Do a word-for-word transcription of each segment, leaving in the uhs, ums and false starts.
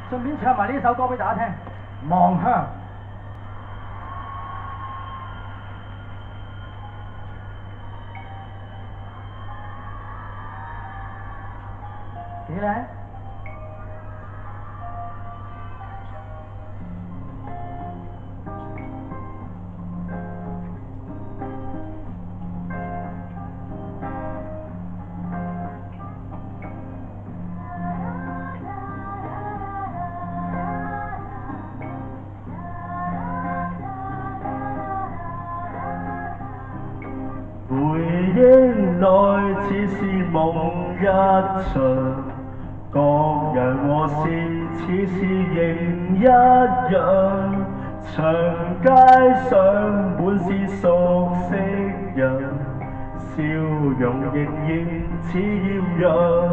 順便唱埋呢首歌俾大家聽，《望鄉》。幾靚？ 回憶內似是夢一場，各人和事似是仍一樣，長街上滿是熟悉人，笑容仍然似豔陽。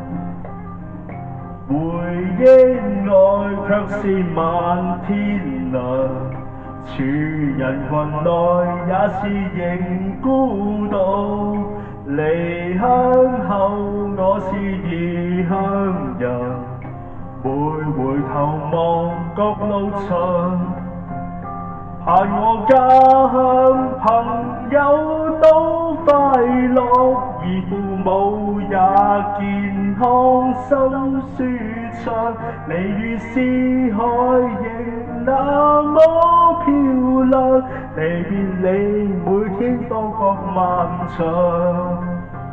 回憶外卻是漫天亮，處人群內也是仍孤獨。離鄉後我是異鄉人，每回頭望各路場，盼我家鄉朋友都快樂，而父母也健康心舒暢。你如思海仍那麼漂亮，離別你每天多覺漫長。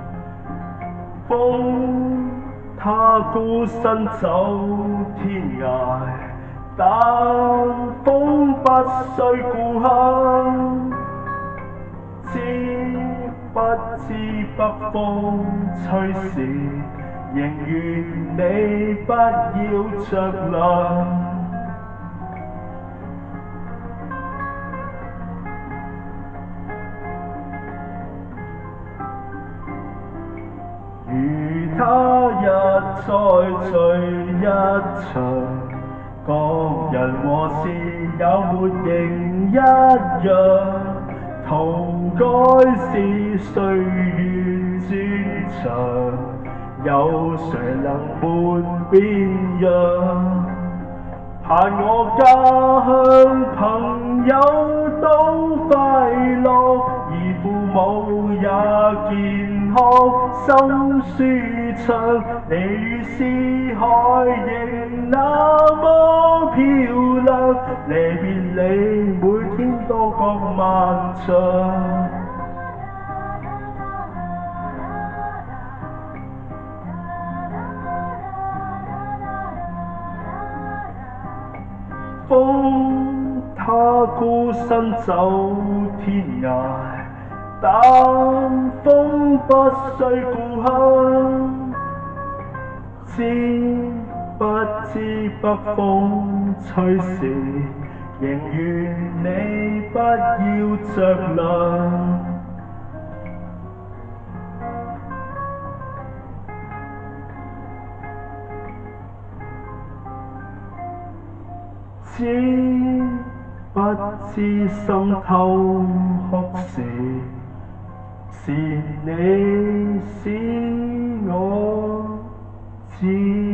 風它孤身走天涯，但風不須故鄉。知不知北風吹時，仍願你不要着涼。如他日再聚一場，各人和事有沒仍一樣？塗改是歲月轉場，有誰能伴變樣？盼我家鄉朋友都快樂，而父母也健康心舒暢。你如思海仍那麼漂亮，離別你每天都覺漫長。風它孤身走天涯，但風不須故鄉。知不知北風吹時，仍願你不要着涼。知不知心偷哭時，是你使我知。